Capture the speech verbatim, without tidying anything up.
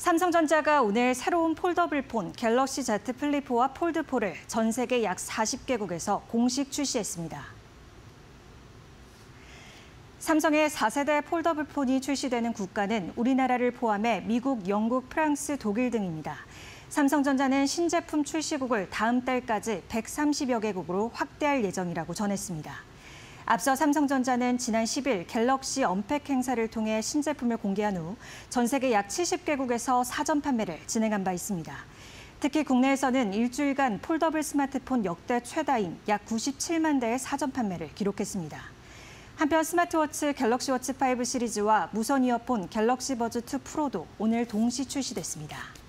삼성전자가 오늘 새로운 폴더블 폰 갤럭시 Z 플립 사와 폴드 사를 전 세계 약 사십 개국에서 공식 출시했습니다. 삼성의 사 세대 폴더블 폰이 출시되는 국가는 우리나라를 포함해 미국, 영국, 프랑스, 독일 등입니다. 삼성전자는 신제품 출시국을 다음 달까지 백삼십여 개국으로 확대할 예정이라고 전했습니다. 앞서 삼성전자는 지난 십 일 갤럭시 언팩 행사를 통해 신제품을 공개한 후 전 세계 약 칠십 개국에서 사전 판매를 진행한 바 있습니다. 특히 국내에서는 일주일간 폴더블 스마트폰 역대 최다인 약 구십칠만 대의 사전 판매를 기록했습니다. 한편 스마트워치 갤럭시 워치 오 시리즈와 무선 이어폰 갤럭시 버즈 투 프로도 오늘 동시 출시됐습니다.